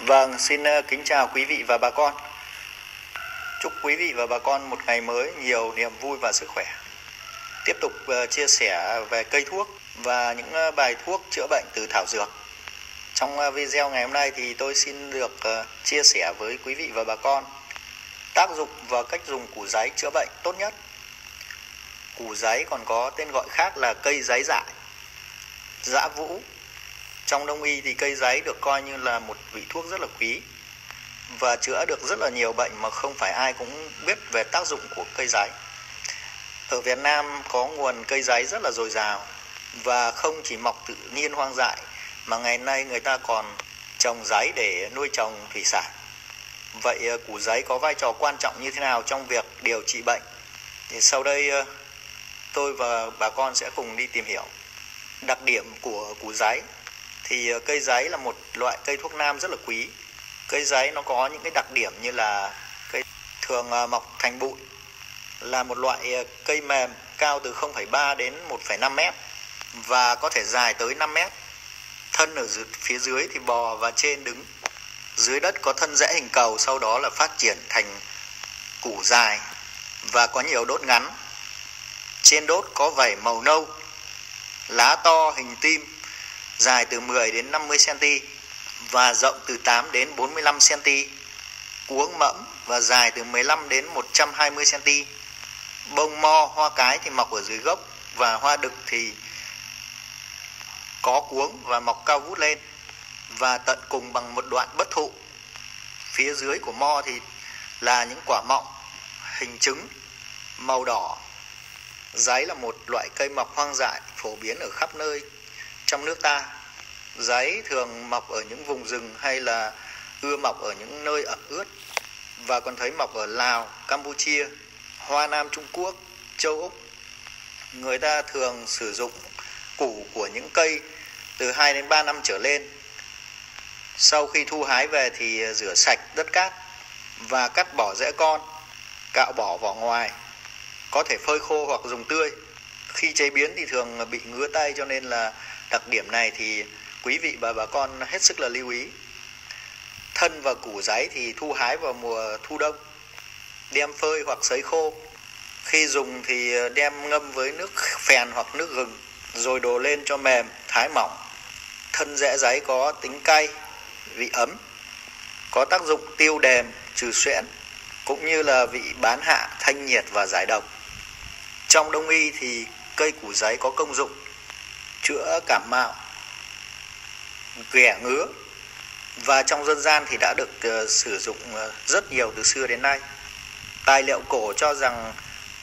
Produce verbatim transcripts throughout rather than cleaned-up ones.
Vâng, xin ờ, kính chào quý vị và bà con. Chúc quý vị và bà con một ngày mới nhiều niềm vui và sức khỏe. Tiếp tục uh, chia sẻ về cây thuốc và những uh, bài thuốc chữa bệnh từ thảo dược. Trong uh, video ngày hôm nay thì tôi xin được uh, chia sẻ với quý vị và bà con tác dụng và cách dùng củ giấy chữa bệnh tốt nhất. Củ giấy còn có tên gọi khác là cây giấy dại, dã vũ. Trong đông y thì cây giấy được coi như là một vị thuốc rất là quý và chữa được rất là nhiều bệnh mà không phải ai cũng biết về tác dụng của cây giấy. Ở Việt Nam có nguồn cây giấy rất là dồi dào và không chỉ mọc tự nhiên hoang dại mà ngày nay người ta còn trồng giấy để nuôi trồng thủy sản. Vậy củ giấy có vai trò quan trọng như thế nào trong việc điều trị bệnh? Thì sau đây tôi và bà con sẽ cùng đi tìm hiểu. Đặc điểm của củ giấy thì cây giấy là một loại cây thuốc nam rất là quý. Cây giấy nó có những cái đặc điểm như là cây thường mọc thành bụi, là một loại cây mềm cao từ không phẩy ba đến một phẩy năm mét và có thể dài tới năm mét. Thân ở dưới, phía dưới thì bò và trên đứng. Dưới đất có thân rễ hình cầu, sau đó là phát triển thành củ dài và có nhiều đốt ngắn. Trên đốt có vảy màu nâu, lá to hình tim, dài từ mười đến năm mươi xăng-ti-mét và rộng từ tám đến bốn mươi lăm xăng-ti-mét, cuống mẫm và dài từ mười lăm đến một trăm hai mươi xăng-ti-mét. Bông mo, hoa cái thì mọc ở dưới gốc và hoa đực thì có cuống và mọc cao vút lên và tận cùng bằng một đoạn bất thụ. Phía dưới của mo thì là những quả mọng hình trứng màu đỏ. Giấy là một loại cây mọc hoang dại phổ biến ở khắp nơi trong nước ta. Giấy thường mọc ở những vùng rừng hay là ưa mọc ở những nơi ẩm ướt và còn thấy mọc ở Lào, Campuchia, Hoa Nam Trung Quốc, châu Úc. Người ta thường sử dụng củ của những cây từ hai đến ba năm trở lên. Sau khi thu hái về thì rửa sạch đất cát và cắt bỏ rễ con, cạo bỏ vỏ ngoài, có thể phơi khô hoặc dùng tươi. Khi chế biến thì thường bị ngứa tay, cho nên là đặc điểm này thì quý vị và bà con hết sức là lưu ý. Thân và củ giấy thì thu hái vào mùa thu đông, đem phơi hoặc sấy khô. Khi dùng thì đem ngâm với nước phèn hoặc nước gừng rồi đổ lên cho mềm, thái mỏng. Thân rễ giấy có tính cay, vị ấm, có tác dụng tiêu đờm, trừ suyễn, cũng như là vị bán hạ, thanh nhiệt và giải độc. Trong đông y thì cây củ giấy có công dụng chữa cảm mạo, ghẻ ngứa và trong dân gian thì đã được uh, sử dụng uh, rất nhiều từ xưa đến nay. Tài liệu cổ cho rằng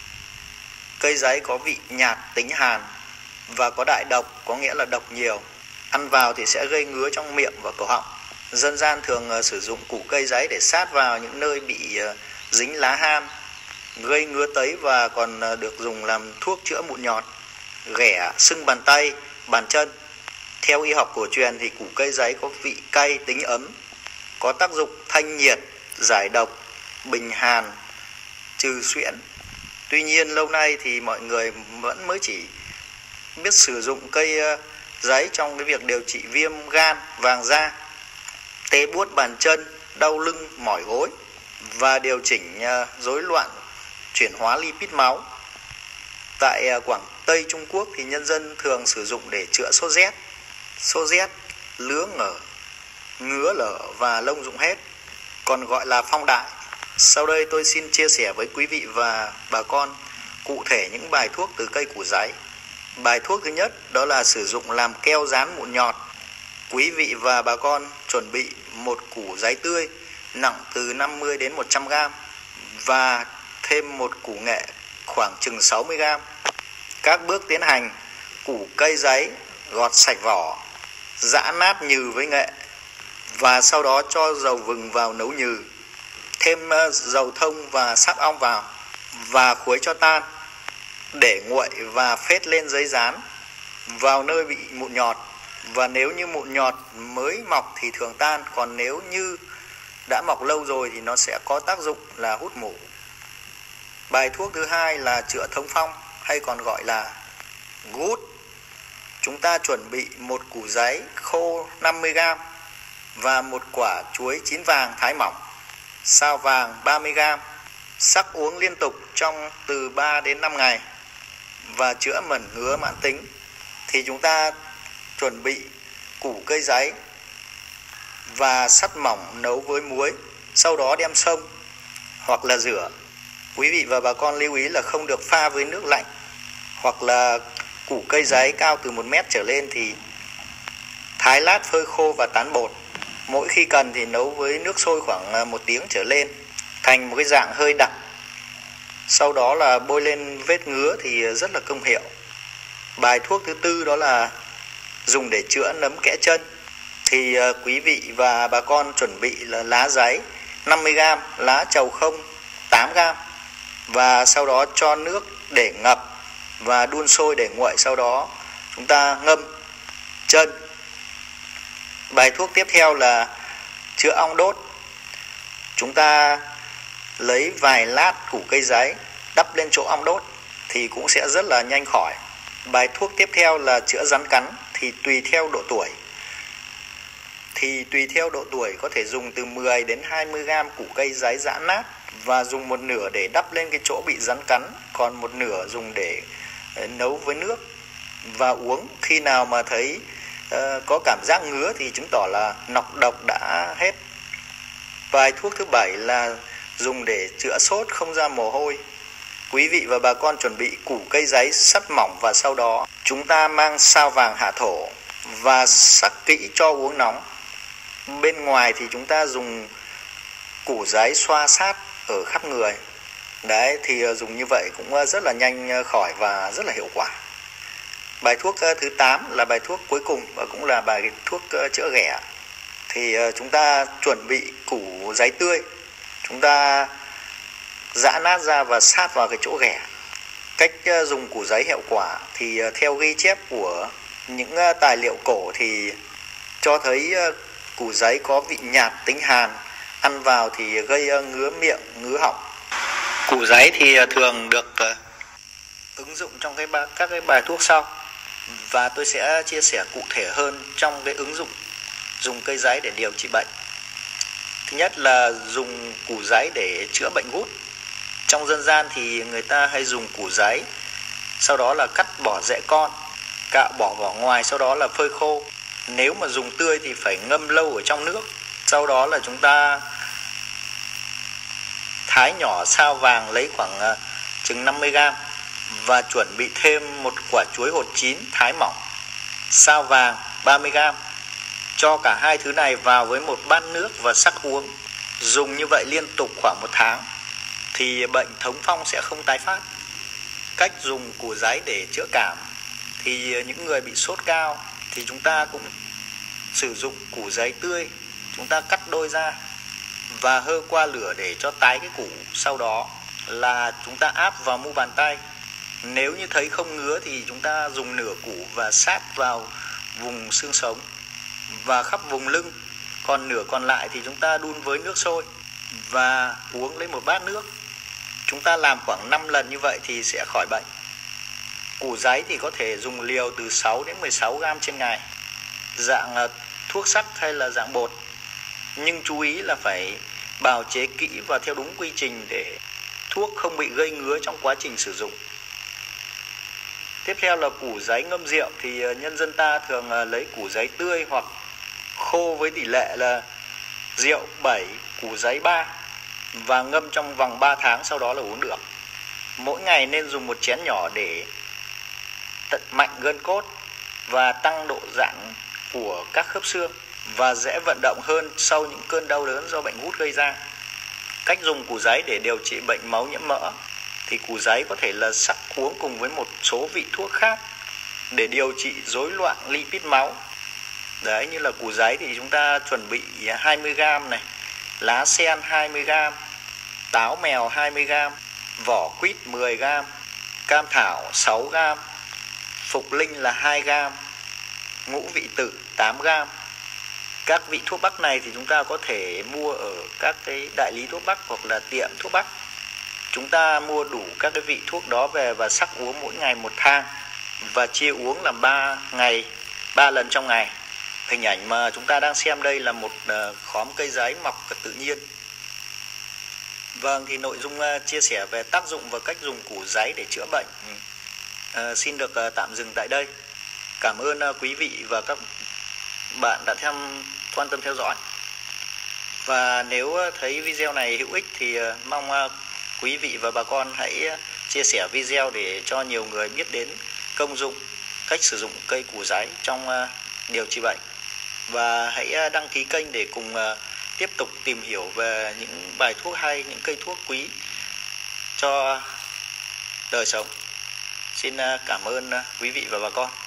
cây giấy có vị nhạt, tính hàn và có đại độc, có nghĩa là độc nhiều. Ăn vào thì sẽ gây ngứa trong miệng và cổ họng. Dân gian thường uh, sử dụng củ cây giấy để sát vào những nơi bị uh, dính lá ham, gây ngứa tấy và còn uh, được dùng làm thuốc chữa mụn nhọt, ghẻ, sưng bàn tay, bàn chân. Theo y học cổ truyền thì củ cây giấy có vị cay, tính ấm, có tác dụng thanh nhiệt, giải độc, bình hàn, trừ suyễn. Tuy nhiên lâu nay thì mọi người vẫn mới chỉ biết sử dụng cây giấy trong cái việc điều trị viêm gan, vàng da, tê buốt bàn chân, đau lưng, mỏi gối và điều chỉnh rối loạn chuyển hóa lipid máu. Tại Quảng Tây Trung Quốc thì nhân dân thường sử dụng để chữa sốt rét, sốt rét, lứa ngở, ngứa lở và lông rụng hết, còn gọi là phong đại. Sau đây tôi xin chia sẻ với quý vị và bà con cụ thể những bài thuốc từ cây củ giấy. Bài thuốc thứ nhất đó là sử dụng làm keo dán mụn nhọt. Quý vị và bà con chuẩn bị một củ giấy tươi nặng từ năm mươi đến một trăm gam và thêm một củ nghệ khoảng chừng sáu mươi gam. Các bước tiến hành: củ cây giấy gọt sạch vỏ, giã nát nhừ với nghệ và sau đó cho dầu vừng vào nấu nhừ, thêm dầu thông và sáp ong vào và khuấy cho tan, để nguội và phết lên giấy dán vào nơi bị mụn nhọt. Và nếu như mụn nhọt mới mọc thì thường tan, còn nếu như đã mọc lâu rồi thì nó sẽ có tác dụng là hút mủ. Bài thuốc thứ hai là chữa thống phong hay còn gọi là gút. Chúng ta chuẩn bị một củ giấy khô năm mươi gam, và một quả chuối chín vàng thái mỏng, sao vàng ba mươi gam. Sắc uống liên tục trong từ ba đến năm ngày và chữa mẩn ngứa mãn tính. Thì chúng ta chuẩn bị củ cây giấy và sắt mỏng nấu với muối, sau đó đem xông hoặc là rửa. Quý vị và bà con lưu ý là không được pha với nước lạnh, hoặc là củ cây giấy cao từ một mét trở lên thì thái lát phơi khô và tán bột. Mỗi khi cần thì nấu với nước sôi khoảng một tiếng trở lên thành một cái dạng hơi đặc. Sau đó là bôi lên vết ngứa thì rất là công hiệu. Bài thuốc thứ tư đó là dùng để chữa nấm kẽ chân. Thì quý vị và bà con chuẩn bị là lá giấy năm mươi gam, lá trầu không tám gam, và sau đó cho nước để ngập và đun sôi để nguội. Sau đó chúng ta ngâm chân. Bài thuốc tiếp theo là chữa ong đốt. Chúng ta lấy vài lát củ cây giấy đắp lên chỗ ong đốt thì cũng sẽ rất là nhanh khỏi. Bài thuốc tiếp theo là chữa rắn cắn. Thì tùy theo độ tuổi Thì tùy theo độ tuổi có thể dùng từ mười đến hai mươi gam củ cây giấy giã nát và dùng một nửa để đắp lên cái chỗ bị rắn cắn, còn một nửa dùng để nấu với nước và uống. Khi nào mà thấy uh, có cảm giác ngứa thì chứng tỏ là nọc độc đã hết. Bài thuốc thứ bảy là dùng để chữa sốt không ra mồ hôi. Quý vị và bà con chuẩn bị củ cây giấy sắt mỏng và sau đó chúng ta mang sao vàng hạ thổ và sắc kỹ cho uống nóng. Bên ngoài thì chúng ta dùng củ giấy xoa sát ở khắp người. Đấy, thì dùng như vậy cũng rất là nhanh khỏi và rất là hiệu quả. Bài thuốc thứ tám là bài thuốc cuối cùng và cũng là bài thuốc chữa ghẻ. Thì chúng ta chuẩn bị củ giấy tươi, chúng ta giã nát ra và sát vào cái chỗ ghẻ. Cách dùng củ giấy hiệu quả thì theo ghi chép của những tài liệu cổ thì cho thấy củ giấy có vị nhạt, tính hàn, ăn vào thì gây ngứa miệng, ngứa họng. Củ giấy thì thường được ứng dụng trong cái ba, các cái bài thuốc sau, và tôi sẽ chia sẻ cụ thể hơn trong cái ứng dụng dùng cây giấy để điều trị bệnh. Thứ nhất là dùng củ giấy để chữa bệnh gút. Trong dân gian thì người ta hay dùng củ giấy, sau đó là cắt bỏ rễ con, cạo bỏ vỏ ngoài, sau đó là phơi khô. Nếu mà dùng tươi thì phải ngâm lâu ở trong nước. Sau đó là chúng ta thái nhỏ sao vàng lấy khoảng uh, chừng năm mươi gam và chuẩn bị thêm một quả chuối hột chín thái mỏng, sao vàng ba mươi gam. Cho cả hai thứ này vào với một bát nước và sắc uống. Dùng như vậy liên tục khoảng một tháng thì bệnh thống phong sẽ không tái phát. Cách dùng củ giấy để chữa cảm thì những người bị sốt cao thì chúng ta cũng sử dụng củ giấy tươi, chúng ta cắt đôi ra và hơ qua lửa để cho tái cái củ. Sau đó là chúng ta áp vào mu bàn tay. Nếu như thấy không ngứa thì chúng ta dùng nửa củ và sát vào vùng xương sống và khắp vùng lưng. Còn nửa còn lại thì chúng ta đun với nước sôi và uống lấy một bát nước. Chúng ta làm khoảng năm lần như vậy thì sẽ khỏi bệnh. Củ giấy thì có thể dùng liều từ sáu đến mười sáu gam trên ngày, dạng thuốc sắc hay là dạng bột. Nhưng chú ý là phải bào chế kỹ và theo đúng quy trình để thuốc không bị gây ngứa trong quá trình sử dụng. Tiếp theo là củ giấy ngâm rượu. Thì nhân dân ta thường lấy củ giấy tươi hoặc khô với tỷ lệ là rượu bảy, củ giấy ba và ngâm trong vòng ba tháng, sau đó là uống được. Mỗi ngày nên dùng một chén nhỏ để tận mạnh gân cốt và tăng độ giãn của các khớp xương và dễ vận động hơn sau những cơn đau đớn do bệnh gút gây ra. Cách dùng củ giấy để điều trị bệnh máu nhiễm mỡ thì củ giấy có thể là sắc uống cùng với một số vị thuốc khác để điều trị rối loạn lipid máu. Đấy, như là củ giấy thì chúng ta chuẩn bị hai mươi gam này, lá sen hai mươi gam, táo mèo hai mươi gam, vỏ quýt mười gam, cam thảo sáu gam, phục linh là hai gam, ngũ vị tử tám gam. Các vị thuốc bắc này thì chúng ta có thể mua ở các cái đại lý thuốc bắc hoặc là tiệm thuốc bắc. Chúng ta mua đủ các cái vị thuốc đó về và sắc uống mỗi ngày một thang và chia uống làm ba ngày, ba lần trong ngày. Hình ảnh mà chúng ta đang xem đây là một khóm cây giấy mọc tự nhiên. Vâng, thì nội dung chia sẻ về tác dụng và cách dùng củ giấy để chữa bệnh à, xin được tạm dừng tại đây. Cảm ơn quý vị và các bạn đã theo, quan tâm theo dõi. Và nếu thấy video này hữu ích thì mong quý vị và bà con hãy chia sẻ video để cho nhiều người biết đến công dụng, cách sử dụng cây củ giấy trong điều trị bệnh. Và hãy đăng ký kênh để cùng tiếp tục tìm hiểu về những bài thuốc hay, những cây thuốc quý cho đời sống. Xin cảm ơn quý vị và bà con.